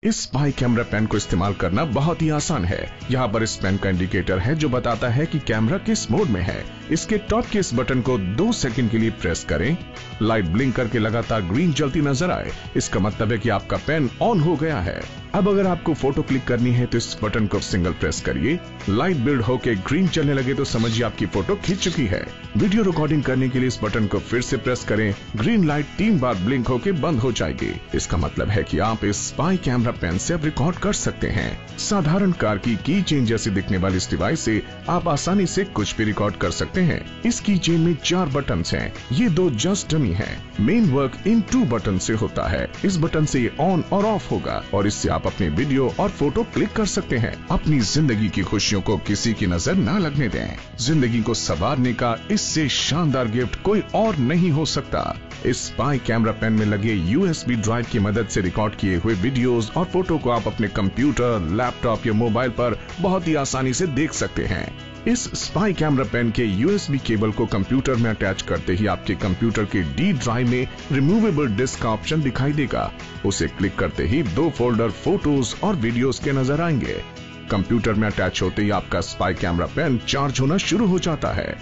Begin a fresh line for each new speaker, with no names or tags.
इस spy camera pen को इस्तेमाल करना बहुत ही आसान है। यहाँ पर इस पेन का इंडिकेटर है जो बताता है कि कैमरा किस मोड में है। इसके टॉप के इस बटन को 2 सेकंड के लिए प्रेस करें। लाइट ब्लिंक करके लगातार ग्रीन जलती नजर आए, इसका मतलब है कि आपका पेन ऑन हो गया है। अब अगर आपको फोटो क्लिक करनी है तो इस बटन को सिंगल प्रेस करिए। लाइट बिल्ड होके ग्रीन चलने लगे तो समझिए आपकी फोटो खींच चुकी है। वीडियो रिकॉर्डिंग करने के लिए इस बटन को फिर से प्रेस करें। ग्रीन लाइट 3 बार ब्लिंक होके बंद हो जाएगी। इसका मतलब है कि आप इस स्पाई कैमरा पेन से अब रिकॉर्ड कर सकते हैं। साधारण कार की की चेन जैसी दिखने वाली इस डिवाइस से आप आसानी से कुछ भी रिकॉर्ड कर सकते हैं। इस की चेन में 4 बटन हैं। ये 2 जस्ट डमी हैं। मेन वर्क इन 2 बटन से होता है। इस बटन से ये ऑन और ऑफ होगा और इससे आप अपने वीडियो और फोटो क्लिक कर सकते हैं। अपनी जिंदगी की खुशियों को किसी की नजर न लगने दें। जिंदगी को संवारने का इससे शानदार गिफ्ट कोई और नहीं हो सकता। इस स्पाई कैमरा पेन में लगे USB ड्राइव की मदद से रिकॉर्ड किए हुए वीडियोस और फोटो को आप अपने कंप्यूटर, लैपटॉप या मोबाइल पर बहुत ही आसानी से देख सकते हैं। इस स्पाई कैमरा पेन के USB केबल को कंप्यूटर में अटैच करते ही आपके कंप्यूटर के D ड्राइव में रिमूवेबल डिस्क का ऑप्शन दिखाई देगा। उसे क्लिक करते ही 2 फोल्डर फोटोज और वीडियोस के नजर आएंगे। कंप्यूटर में अटैच होते ही आपका स्पाई कैमरा पेन चार्ज होना शुरू हो जाता है।